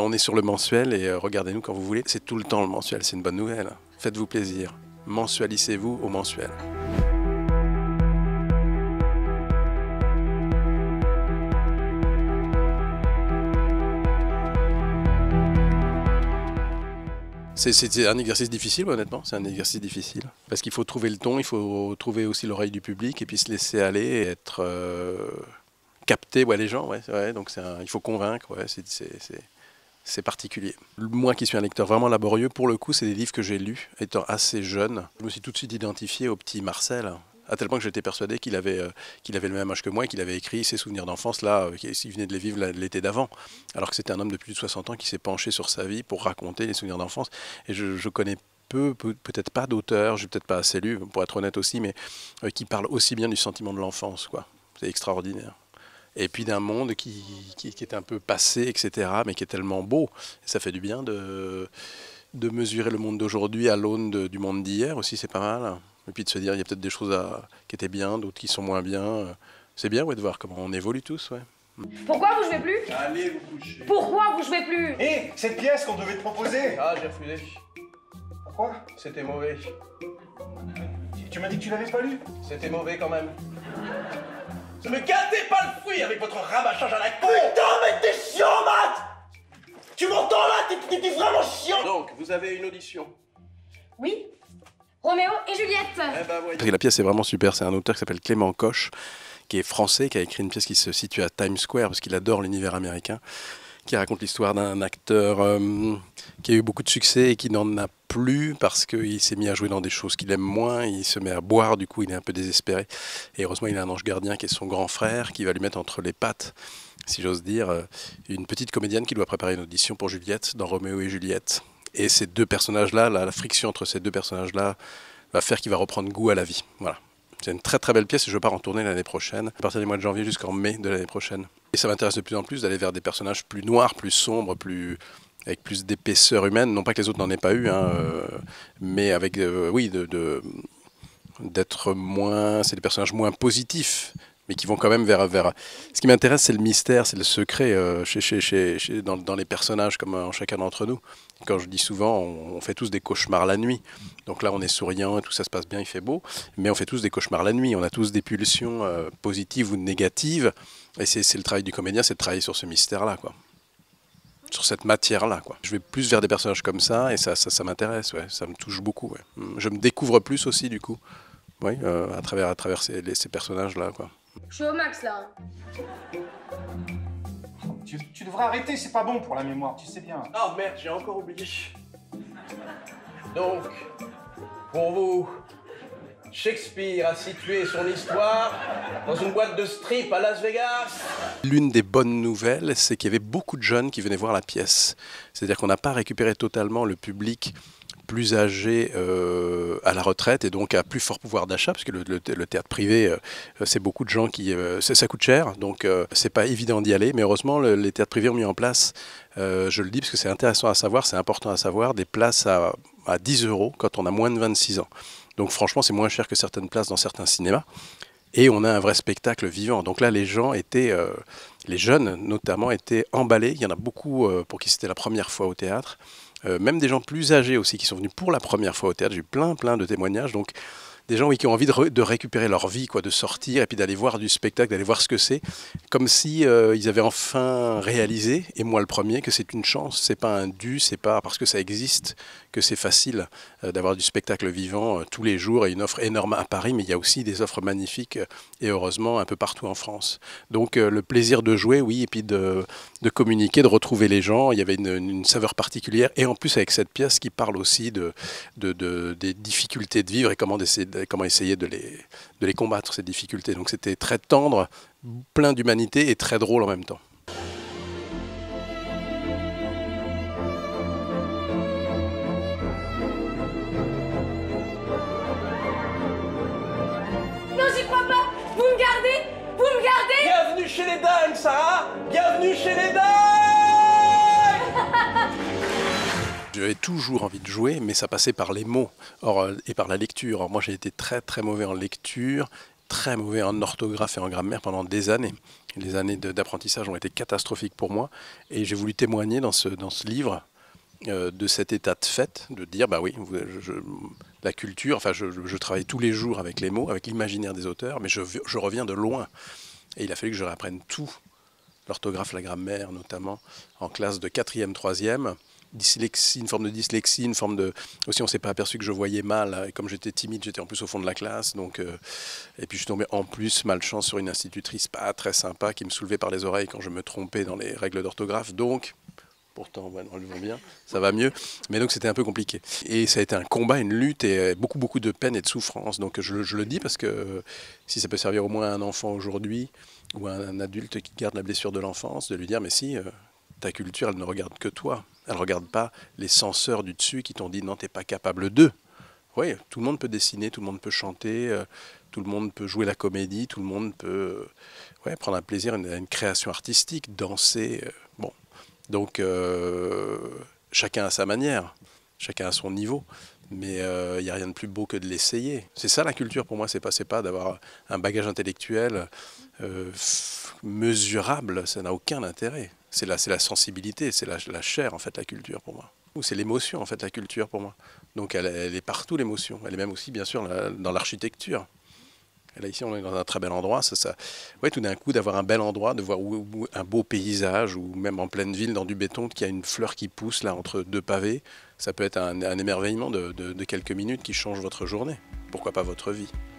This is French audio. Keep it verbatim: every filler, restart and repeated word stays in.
On est sur le mensuel et euh, regardez-nous quand vous voulez. C'est tout le temps le mensuel, c'est une bonne nouvelle. Faites-vous plaisir. Mensualisez-vous au mensuel. C'est un exercice difficile, honnêtement, c'est un exercice difficile. Parce qu'il faut trouver le ton, il faut trouver aussi l'oreille du public et puis se laisser aller et être euh, capté, ouais, les gens, ouais, ouais, donc un, il faut convaincre, ouais, c'est particulier. Moi qui suis un lecteur vraiment laborieux, pour le coup, c'est des livres que j'ai lus étant assez jeune. Je me suis tout de suite identifié au petit Marcel, à tel point que j'étais persuadé qu'il avait, euh, qu'il avait le même âge que moi et qu'il avait écrit ses souvenirs d'enfance là, euh, qu'il venait de les vivre l'été d'avant. Alors que c'était un homme de plus de soixante ans qui s'est penché sur sa vie pour raconter les souvenirs d'enfance. Et je, je connais peu, peu peut-être pas d'auteurs, j'ai peut-être pas assez lu, pour être honnête aussi, mais euh, qui parlent aussi bien du sentiment de l'enfance, quoi. C'est extraordinaire. Et puis d'un monde qui, qui, qui est un peu passé, et cetera, mais qui est tellement beau. Et ça fait du bien de, de mesurer le monde d'aujourd'hui à l'aune du monde d'hier aussi, c'est pas mal. Et puis de se dire, il y a peut-être des choses à, qui étaient bien, d'autres qui sont moins bien. C'est bien, ouais, de voir comment on évolue tous, ouais. Pourquoi vous jouez plus? Allez vous coucher. Pourquoi vous jouez plus? Hé, hey, cette pièce qu'on devait te proposer. Ah, j'ai refusé. Pourquoi? C'était mauvais. Tu, tu m'as dit que tu l'avais pas lu. C'était mauvais quand même. Ne me gâtez pas le fruit avec votre rabâchage à la con. Putain, mais t'es chiant, Matt. Tu m'entends là? T'es vraiment chiant. Donc, vous avez une audition? Oui. Roméo et Juliette. Eh ben, ouais. La pièce est vraiment super, c'est un auteur qui s'appelle Clément Koch, qui est français, qui a écrit une pièce qui se situe à Times Square, parce qu'il adore l'univers américain, qui raconte l'histoire d'un acteur euh, qui a eu beaucoup de succès et qui n'en a plus parce qu'il s'est mis à jouer dans des choses qu'il aime moins, il se met à boire, du coup il est un peu désespéré. Et heureusement il a un ange gardien qui est son grand frère, qui va lui mettre entre les pattes, si j'ose dire, une petite comédienne qui doit préparer une audition pour Juliette dans Roméo et Juliette. Et ces deux personnages-là, la, la friction entre ces deux personnages-là va faire qu'il va reprendre goût à la vie. Voilà. C'est une très très belle pièce et je pars en tournée l'année prochaine, à partir du mois de janvier jusqu'en mai de l'année prochaine. Et ça m'intéresse de plus en plus d'aller vers des personnages plus noirs, plus sombres, plus, avec plus d'épaisseur humaine. Non pas que les autres n'en aient pas eu, hein, euh, mais avec, euh, oui, de, de, d'être moins, c'est des personnages moins positifs, mais qui vont quand même vers... vers... Ce qui m'intéresse, c'est le mystère, c'est le secret euh, chez, chez, chez, chez, dans, dans les personnages, comme en chacun d'entre nous. Quand je dis souvent, on, on fait tous des cauchemars la nuit. Donc là, on est souriant, tout ça se passe bien, il fait beau, mais on fait tous des cauchemars la nuit. On a tous des pulsions euh, positives ou négatives. Et c'est le travail du comédien, c'est de travailler sur ce mystère-là, quoi. Sur cette matière-là, quoi. Je vais plus vers des personnages comme ça, et ça, ça, ça m'intéresse, ouais. Ça me touche beaucoup, ouais. Je me découvre plus aussi, du coup, oui, euh, à travers, à travers ces, les, ces personnages-là, quoi. Je suis au max, là. Tu, tu devrais arrêter, c'est pas bon pour la mémoire, tu sais bien. Ah oh, merde, j'ai encore oublié. Donc, pour vous, Shakespeare a situé son histoire dans une boîte de strip à Las Vegas. L'une des bonnes nouvelles, c'est qu'il y avait beaucoup de jeunes qui venaient voir la pièce. C'est-à-dire qu'on n'a pas récupéré totalement le public plus âgé euh, à la retraite et donc à plus fort pouvoir d'achat, parce que le, le, le théâtre privé, euh, c'est beaucoup de gens qui... Euh, ça coûte cher, donc euh, c'est pas évident d'y aller, mais heureusement, le, les théâtres privés ont mis en place, euh, je le dis parce que c'est intéressant à savoir, c'est important à savoir, des places à, à dix euros quand on a moins de vingt-six ans. Donc franchement, c'est moins cher que certaines places dans certains cinémas. Et on a un vrai spectacle vivant. Donc là, les gens étaient, euh, les jeunes notamment, étaient emballés. Il y en a beaucoup euh, pour qui c'était la première fois au théâtre. Euh, même des gens plus âgés aussi qui sont venus pour la première fois au théâtre. J'ai eu plein, plein de témoignages. Donc des gens oui, qui ont envie de, re, de récupérer leur vie, quoi, de sortir et puis d'aller voir du spectacle, d'aller voir ce que c'est. Comme si euh, ils avaient enfin réalisé, et moi le premier, que c'est une chance. C'est pas un dû, c'est pas parce que ça existe que c'est facile euh, d'avoir du spectacle vivant euh, tous les jours et une offre énorme à Paris, mais il y a aussi des offres magnifiques euh, et heureusement un peu partout en France. Donc euh, le plaisir de jouer, oui, et puis de, de communiquer, de retrouver les gens. Il y avait une, une saveur particulière et en plus avec cette pièce qui parle aussi de, de, de, des difficultés de vivre et comment, essayer de, comment essayer de les, de les combattre, ces difficultés. Donc c'était très tendre, plein d'humanité et très drôle en même temps. Bienvenue chez les dingues, Sarah! Bienvenue chez les dingues! J'avais toujours envie de jouer, mais ça passait par les mots or, et par la lecture. Or, moi, j'ai été très très mauvais en lecture, très mauvais en orthographe et en grammaire pendant des années. Les années d'apprentissage ont été catastrophiques pour moi et j'ai voulu témoigner dans ce, dans ce livre euh, de cet état de fait, de dire, bah oui, je, je, la culture, enfin je, je travaille tous les jours avec les mots, avec l'imaginaire des auteurs, mais je, je reviens de loin. Et il a fallu que je réapprenne tout, l'orthographe, la grammaire notamment, en classe de quatrième, troisième, dyslexie, une forme de dyslexie, une forme de... Aussi, on ne s'est pas aperçu que je voyais mal. Et comme j'étais timide, j'étais en plus au fond de la classe. Donc, euh... Et puis, je suis tombé en plus, malchance, sur une institutrice pas très sympa qui me soulevait par les oreilles quand je me trompais dans les règles d'orthographe. Donc, pourtant, ouais, on le voit bien, ça va mieux. Mais donc, c'était un peu compliqué. Et ça a été un combat, une lutte et beaucoup, beaucoup de peine et de souffrance. Donc, je, je le dis parce que euh, si ça peut servir au moins à un enfant aujourd'hui ou à un adulte qui garde la blessure de l'enfance, de lui dire, mais si... Euh, ta culture, elle ne regarde que toi. Elle ne regarde pas les censeurs du dessus qui t'ont dit non, t'es pas capable d'eux. Oui, tout le monde peut dessiner, tout le monde peut chanter, euh, tout le monde peut jouer la comédie, tout le monde peut euh, ouais, prendre un plaisir à une, une création artistique, danser. Euh, bon, donc euh, chacun à sa manière, chacun à son niveau. Mais il euh, n'y a rien de plus beau que de l'essayer. C'est ça la culture pour moi, c'est pas, c'est pas d'avoir un bagage intellectuel euh, mesurable, ça n'a aucun intérêt. C'est la, c'est la sensibilité, c'est la, la chair en fait la culture pour moi. Ou c'est l'émotion en fait la culture pour moi. Donc elle, elle est partout l'émotion, elle est même aussi bien sûr la, dans l'architecture. Et là ici on est dans un très bel endroit, ça, ça... Ouais, tout d'un coup d'avoir un bel endroit, de voir où, où, un beau paysage, ou même en pleine ville dans du béton, qu'il y a une fleur qui pousse là entre deux pavés, ça peut être un, un émerveillement de, de, de quelques minutes qui change votre journée, pourquoi pas votre vie.